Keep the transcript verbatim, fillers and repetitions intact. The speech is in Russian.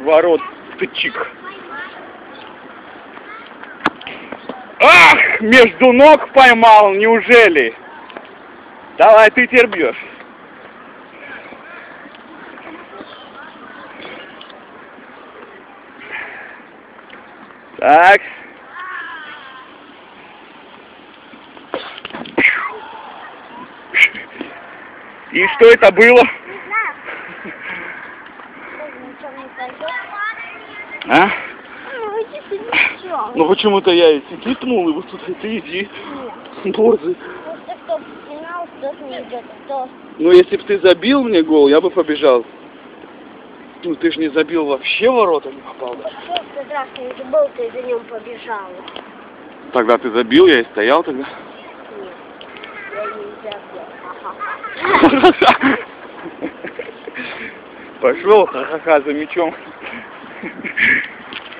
ворот тычик. Ах, между ног поймал, неужели? Давай, ты теперь бьешь. Так. И что это было? А? Ну почему-то я и кикнул, и вот тут ты иди. Борзый. Ну если бы ты забил мне гол, я бы побежал. Ну ты же не забил вообще, ворота не попал. Да? Ты раз не забыл, ты за ним побежал. Тогда ты забил, я и стоял тогда. Нет, я не забил. Ха-ха. Пошел, ха-ха-ха, за мячом.